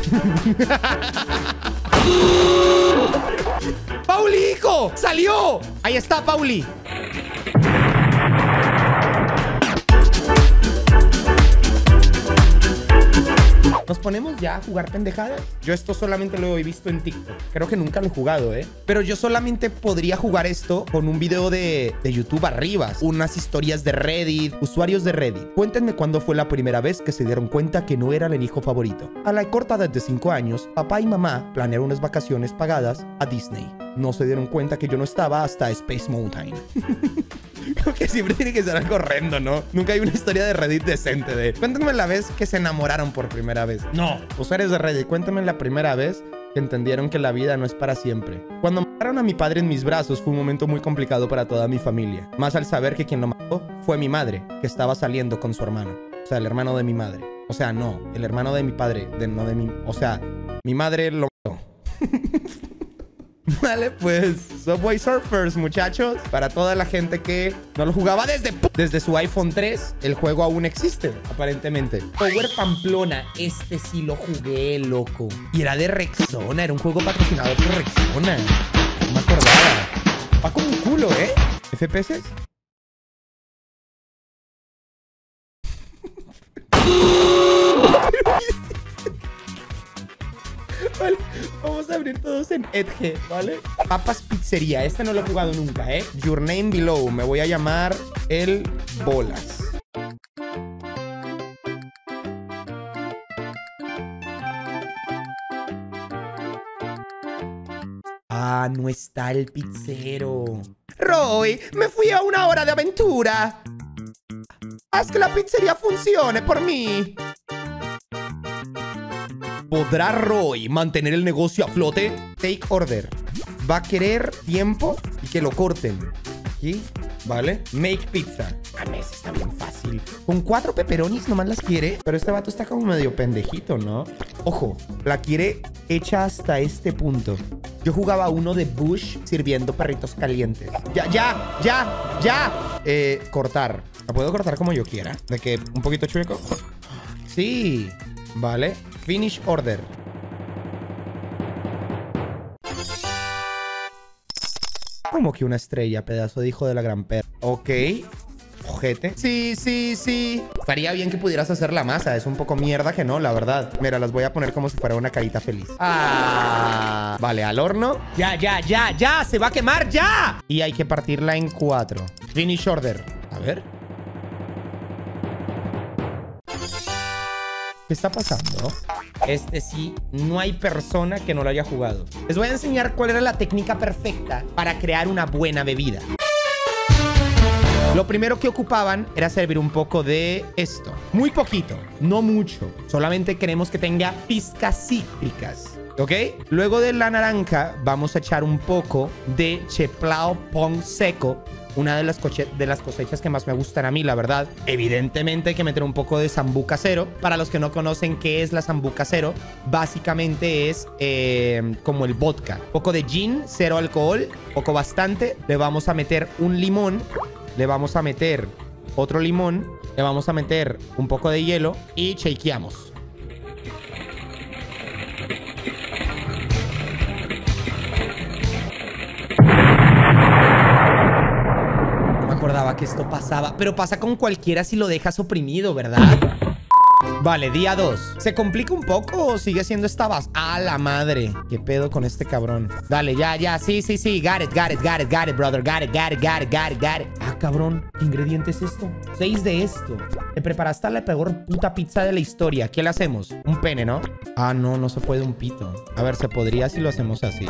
¡Pauli, hijo! ¡Salió! Ahí está, Pauli. ¿Nos ponemos ya a jugar pendejadas? Yo esto solamente lo he visto en TikTok. Creo que nunca lo he jugado, ¿eh? Pero yo solamente podría jugar esto con un video de YouTube arriba. Unas historias de Reddit. Usuarios de Reddit. Cuéntenme cuándo fue la primera vez que se dieron cuenta que no eran el hijo favorito. A la corta edad de 5 años, papá y mamá planearon unas vacaciones pagadas a Disney. No se dieron cuenta que yo no estaba hasta Space Mountain. Creo que siempre tiene que ser algo horrendo, ¿no? Nunca hay una historia de Reddit decente de... Cuéntenme la vez que se enamoraron por primera vez. No. Usuarios de Reddit, cuéntenme la primera vez que entendieron que la vida no es para siempre. Cuando mataron a mi padre en mis brazos fue un momento muy complicado para toda mi familia. Más al saber que quien lo mató fue mi madre, que estaba saliendo con su hermano. O sea, el hermano de mi madre. O sea, no. El hermano de mi padre. No de mi... O sea, mi madre lo mató. Vale, pues Subway Surfers, muchachos. Para toda la gente que no lo jugaba desde su iPhone 3, el juego aún existe, aparentemente. Power Pamplona, este sí lo jugué, loco. Y era de Rexona, era un juego patrocinado por Rexona. No me acordaba. Va como un culo, ¿eh? ¿FPS? Vale, vamos a abrir todos en Edge, ¿vale? Papas Pizzería, este no lo he jugado nunca, ¿eh? Your name below, me voy a llamar el Bolas. Ah, no está el pizzero. Roy, me fui a una hora de aventura. Haz que la pizzería funcione por mí. ¿Podrá Roy mantener el negocio a flote? Take order. Va a querer tiempo y que lo corten. Aquí, ¿vale? Make pizza. Mames, está bien fácil. Con 4 pepperonis nomás las quiere. Pero este vato está como medio pendejito, ¿no? Ojo, la quiere hecha hasta este punto. Yo jugaba uno de Bush sirviendo perritos calientes. ¡Ya! Cortar. ¿La puedo cortar como yo quiera? ¿De que un poquito chueco? Sí. Vale. Finish order. Como que una estrella, pedazo de hijo de la gran perra. Ok. Ojete. Sí. Estaría bien que pudieras hacer la masa. Es un poco mierda que no, la verdad. Mira, las voy a poner como si fuera una carita feliz. Ah. Vale, al horno. Ya. Se va a quemar, ya. Y hay que partirla en 4. Finish order. A ver. ¿Qué está pasando? Este sí, no hay persona que no lo haya jugado. Les voy a enseñar cuál era la técnica perfecta para crear una buena bebida. Lo primero que ocupaban era servir un poco de esto. Muy poquito, no mucho. Solamente queremos que tenga pizcas cítricas. ¿Ok? Luego de la naranja vamos a echar un poco de Cheplao Pong seco. Una de las cosechas que más me gustan a mí, la verdad. Evidentemente hay que meter un poco de Sambuca casero. Para los que no conocen qué es la Sambuca casero, básicamente es como el vodka. Un poco de gin, 0 alcohol, poco bastante. Le vamos a meter un limón. Le vamos a meter otro limón. Le vamos a meter un poco de hielo y shakeamos. Acordaba que esto pasaba, pero pasa con cualquiera si lo dejas oprimido, ¿verdad? Vale, día 2. ¿Se complica un poco o sigue siendo esta base? ¡A la madre! ¿Qué pedo con este cabrón? Dale, ya. Sí. Got it, brother. Got it. Ah, cabrón. ¿Qué ingrediente es esto? 6 de esto. Te preparaste la peor puta pizza de la historia. ¿Qué le hacemos? Un pene, ¿no? Ah, no se puede un pito. A ver, se podría si lo hacemos así.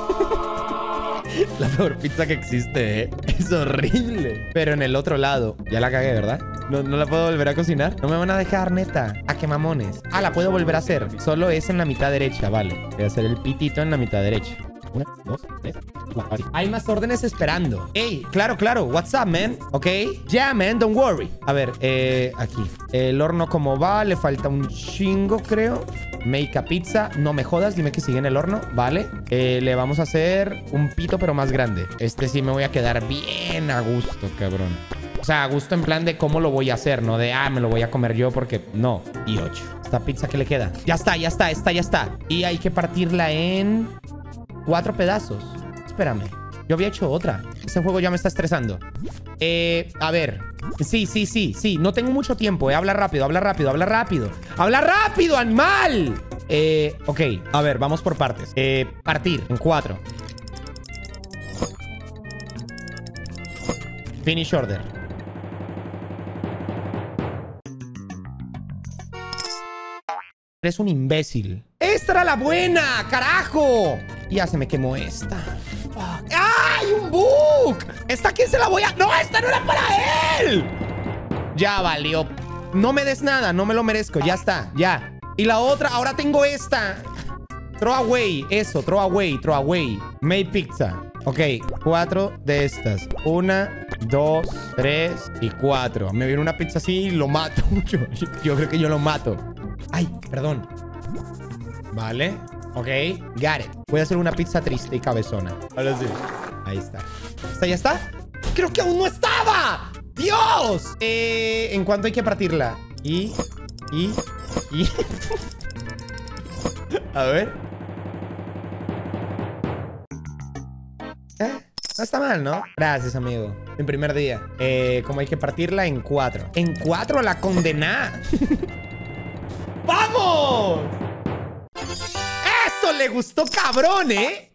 La peor pizza que existe, ¿eh? Es horrible. Pero en el otro lado. Ya la cagué, ¿verdad? ¿No la puedo volver a cocinar? No me van a dejar, neta. ¿A qué mamones? Ah, la puedo volver a hacer. Solo es en la mitad derecha, vale. Voy a hacer el pitito en la mitad derecha. 1, 2, 3, 4. Hay más órdenes esperando. Ey, claro. What's up, man? Ok. Yeah, man, don't worry. A ver, aquí. El horno como va. Le falta un chingo, creo. Make a pizza. No me jodas, dime que sigue en el horno. Vale. Le vamos a hacer un pito, pero más grande. Este sí me voy a quedar bien a gusto, cabrón. sea, a gusto en plan de cómo lo voy a hacer, no de, me lo voy a comer yo porque no. Y 8. Esta pizza que le queda. Ya está. Esta ya está. Y hay que partirla en 4 pedazos. Espérame. Yo había hecho otra. Este juego ya me está estresando. A ver. Sí. No tengo mucho tiempo, Habla rápido. ¡Habla rápido, animal! Ok. A ver, vamos por partes. Partir en 4. Finish order. Eres un imbécil. ¡Esta era la buena! ¡Carajo! Ya se me quemó esta. Fuck. ¡Ay, un bug! ¿Esta quién se la voy a...? ¡No, esta no era para él! Ya valió. No me des nada, no me lo merezco. Ya está, ya. Y la otra, ahora tengo esta. Throw away, eso, throw away. Made pizza. Ok, 4 de estas. 1, 2, 3 y 4. Me viene una pizza así y lo mato. Yo creo que yo lo mato. Ay, perdón. Vale. Ok, got it. Voy a hacer una pizza triste y cabezona. Ahora sí. Ahí está. ¿Esta ya está? ¡Creo que aún no estaba! ¡Dios! ¿En cuánto hay que partirla? Y... A ver. No está mal, ¿no? Gracias, amigo. En primer día. ¿Cómo hay que partirla? En 4. En 4 la condená. ¡Vamos! ¡Eso le gustó, cabrón,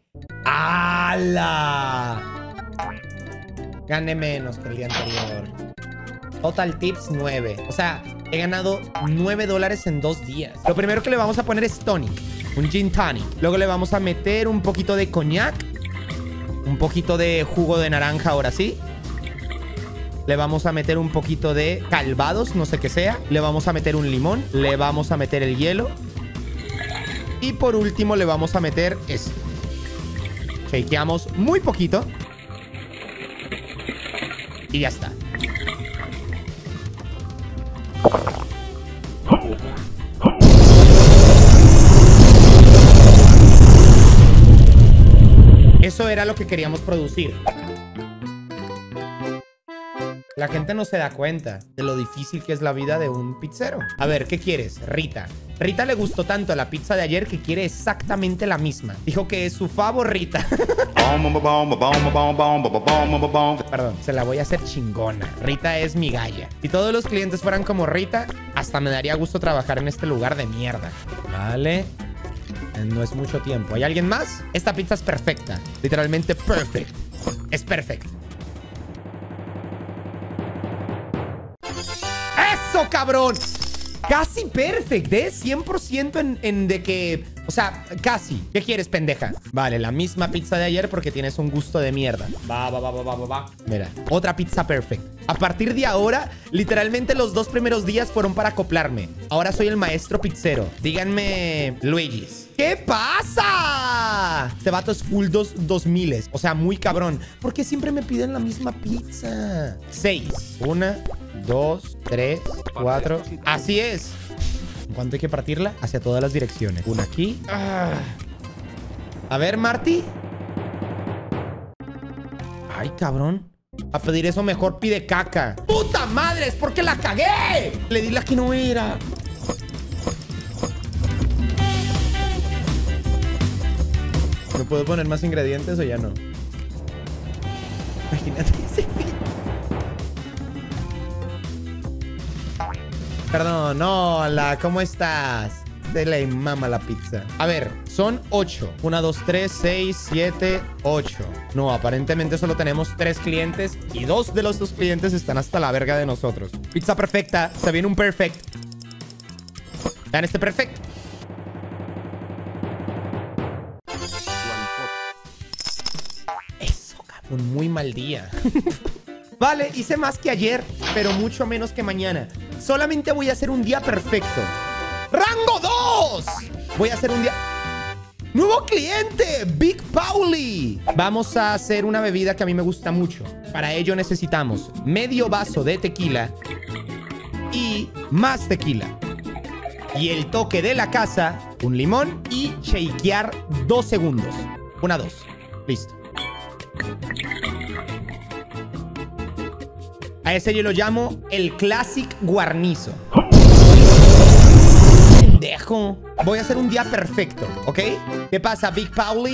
¡Hala! Gané menos que el día anterior. Total tips 9. O sea, he ganado $9 en 2 días. Lo primero que le vamos a poner es tonic. Un gin tonic. Luego le vamos a meter un poquito de coñac. Un poquito de jugo de naranja, ahora sí. Le vamos a meter un poquito de calvados, no sé qué sea. Le vamos a meter un limón. Le vamos a meter el hielo. Y por último le vamos a meter esto. Shakeamos muy poquito. Y ya está. Eso era lo que queríamos producir. La gente no se da cuenta de lo difícil que es la vida de un pizzero. A ver, ¿qué quieres? Rita. Rita le gustó tanto la pizza de ayer que quiere exactamente la misma. Dijo que es su favorita. Perdón, se la voy a hacer chingona. Rita es mi galla. Si todos los clientes fueran como Rita, hasta me daría gusto trabajar en este lugar de mierda. Vale. No es mucho tiempo. ¿Hay alguien más? Esta pizza es perfecta. Literalmente perfect. Es perfecto. ¡Eso, cabrón! Casi perfect, 100% en de que... O sea, casi. ¿Qué quieres, pendeja? Vale, la misma pizza de ayer porque tienes un gusto de mierda. Va. Mira, otra pizza perfect. A partir de ahora, literalmente los 2 primeros días fueron para acoplarme. Ahora soy el maestro pizzero. Díganme, Luigis. ¿Qué pasa? Este vato es full 2000. O sea, muy cabrón. ¿Por qué siempre me piden la misma pizza? 6. 1, 2, 3, 4. Así es. ¿En cuánto hay que partirla? Hacia todas las direcciones. Una aquí. A ver, Marty. Ay, cabrón. A pedir eso mejor pide caca. ¡Puta madre! ¡Es porque la cagué! Le di la que no era. ¿Me puedo poner más ingredientes o ya no? Imagínate ese. Perdón, hola, ¿cómo estás? Se le mama la pizza. A ver, son 8. 1, 2, 3, 6, 7, 8. No, aparentemente solo tenemos 3 clientes y 2 de los 2 clientes están hasta la verga de nosotros. Pizza perfecta. Se viene un perfect. Vean este perfect. Eso, cabrón. Muy mal día. Vale, hice más que ayer, pero mucho menos que mañana. Solamente voy a hacer un día perfecto. ¡Rango 2! Voy a hacer un día... ¡Nuevo cliente! ¡Big Pauli! Vamos a hacer una bebida que a mí me gusta mucho. Para ello necesitamos medio vaso de tequila y más tequila. Y el toque de la casa, un limón y shakear 2 segundos. 1, 2. Listo. A ese yo lo llamo el Classic Guarnizo. Pendejo. Voy a hacer un día perfecto, ¿ok? ¿Qué pasa, Big Pauli?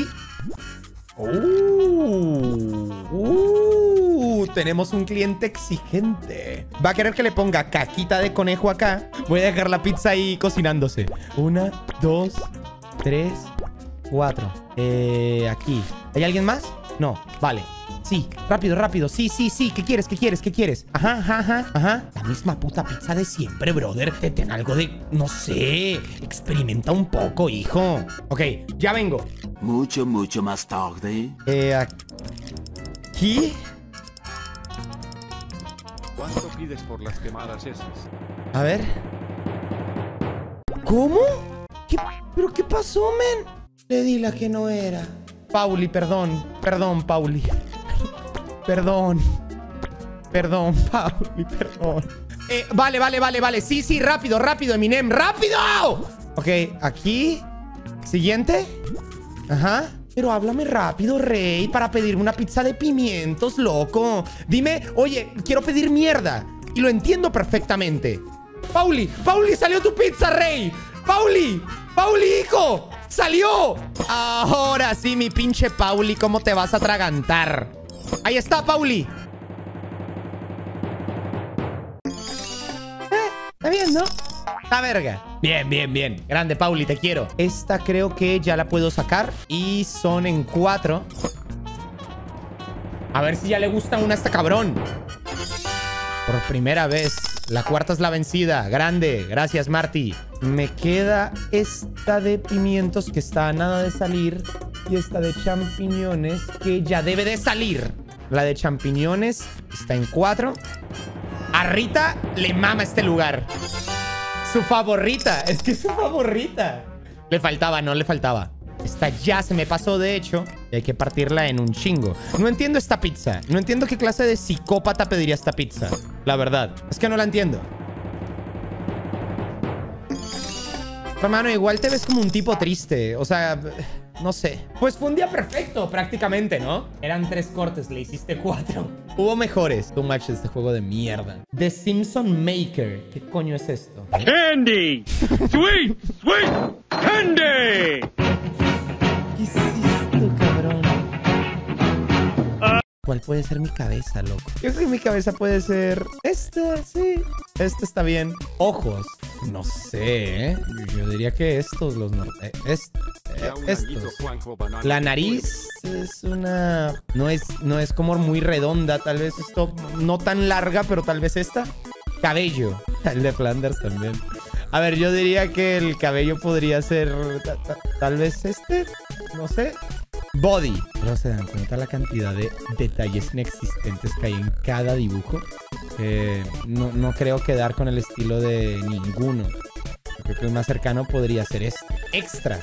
Tenemos un cliente exigente. Va a querer que le ponga caquita de conejo acá. Voy a dejar la pizza ahí cocinándose. 1, 2, 3, 4. Aquí. ¿Hay alguien más? No, vale. Sí, rápido, rápido. Sí, sí, sí. ¿Qué quieres? ¿Qué quieres? ¿Qué quieres? Ajá, ajá, ajá, ajá. La misma puta pizza de siempre, brother. Ten algo de... No sé. Experimenta un poco, hijo. Ok, ya vengo. Mucho más tarde. ¿Aquí? ¿Cuánto pides por las quemadas esas? A ver. ¿Cómo? ¿Pero qué pasó, men? Le di la que no era. Pauli, perdón. Perdón, Pauli. Perdón. Perdón, Pauli, perdón. Vale. Sí, sí, rápido, Eminem. ¡Rápido! Ok, aquí. Siguiente. Ajá. Pero háblame rápido, rey, para pedirme una pizza de pimientos, loco. Dime, oye, quiero pedir mierda. Y lo entiendo perfectamente. Pauli, salió tu pizza, rey. Pauli, hijo. ¡Salió! Ahora sí, mi pinche Pauli, ¿cómo te vas a atragantar? Ahí está, Pauli. Está bien, ¿no? Está verga. Bien. Grande, Pauli, te quiero. Esta creo que ya la puedo sacar. Y son en 4. A ver si ya le gusta una a este cabrón. Por primera vez. La cuarta es la vencida. Grande. Gracias, Marty. Me queda esta de pimientos que está a nada de salir. Y esta de champiñones que ya debe de salir. La de champiñones está en 4. A Rita le mama este lugar. Su favorita. Es que es su favorita. Le faltaba, no le faltaba. Esta ya se me pasó, de hecho. Y hay que partirla en un chingo. No entiendo esta pizza. No entiendo qué clase de psicópata pediría esta pizza. La verdad. Es que no la entiendo. Hermano, igual te ves como un tipo triste. O sea, no sé. Pues fue un día perfecto, prácticamente, ¿no? Eran 3 cortes, le hiciste 4. Hubo mejores. Too much de este juego de mierda. The Simpson Maker. ¿Qué coño es esto? ¡Candy! ¡Sweet candy! ¿Qué es esto, cabrón? ¿Cuál puede ser mi cabeza, loco? Yo creo que mi cabeza puede ser esta, sí. Esta está bien. Ojos. No sé, ¿eh? Yo diría que estos, los... estos. La nariz es una... No es como muy redonda. Tal vez esto no tan larga, pero tal vez esta. Cabello. El de Flanders también. A ver, yo diría que el cabello podría ser... Tal vez este. No sé. Body. No se dan cuenta la cantidad de detalles inexistentes que hay en cada dibujo. No creo quedar con el estilo de ninguno. Yo creo que el más cercano podría ser este. Extras.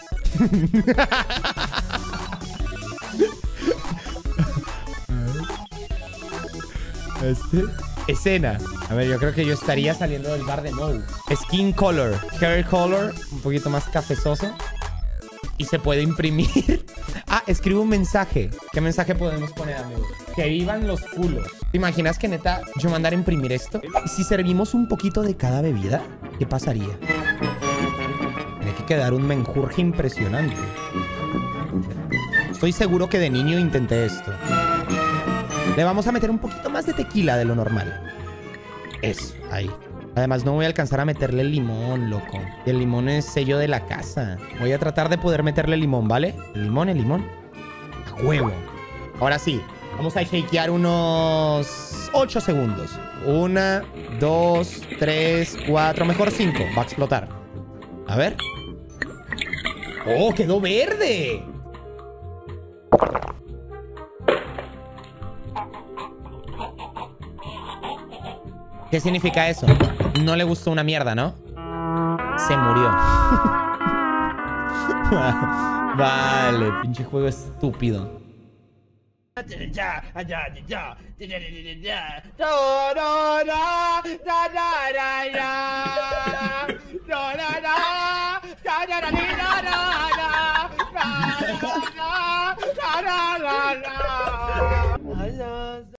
Escena. A ver, yo creo que yo estaría saliendo del bar de Moe. Skin color. Hair color. Un poquito más cafezoso. Y se puede imprimir. Escribo un mensaje. ¿Qué mensaje podemos poner, amigo? Que vivan los culos. ¿Te imaginas que neta yo mandar a imprimir esto? ¿Y si servimos un poquito de cada bebida? ¿Qué pasaría? Tiene que quedar un menjurje impresionante. Estoy seguro que de niño intenté esto. Le vamos a meter un poquito más de tequila de lo normal. Eso, ahí. Además, no voy a alcanzar a meterle limón, loco. Y el limón es sello de la casa. Voy a tratar de poder meterle limón, ¿vale? El limón. A huevo. Ahora sí. Vamos a shakear unos 8 segundos. 1, 2, 3, 4. Mejor 5. Va a explotar. A ver. ¡Oh, quedó verde! ¿Qué significa eso? No le gustó una mierda, ¿no? Se murió. Vale, pinche juego estúpido.